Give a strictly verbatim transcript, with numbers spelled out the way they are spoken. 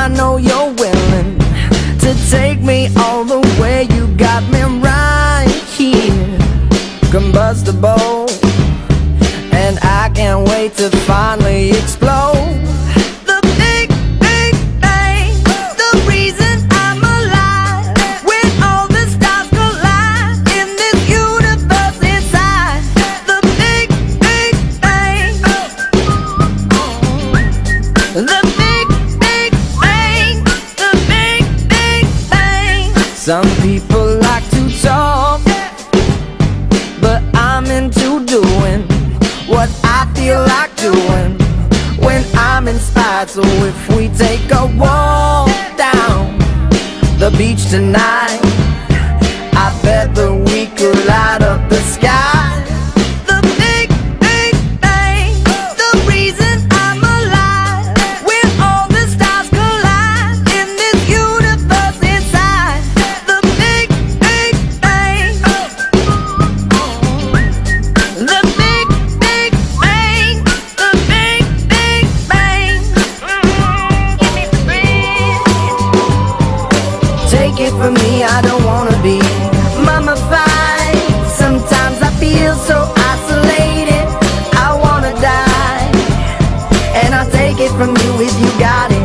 I know you're willing to take me all the way. You got me right here, combustible, and I can't wait to finally explode. The big, big bang, the reason I'm alive. When all the stars collide in this universe inside. The big, big bang. The big, big bang. The big, big bang. Some people like to talk, but I'm into doing what I feel like doing when I'm inspired. So if we take a walk down the beach tonight, I bet that we could light up the sky. The big, big bang, the reason I'm alive. When all the stars collide in this universe inside. The big, big bang. The big, big bang. The big, big bang. Give me breath. Take it from me, I don't wanna be mummified. Sometimes I feel so isolated, I wanna die. And I'll take it from you if you got it.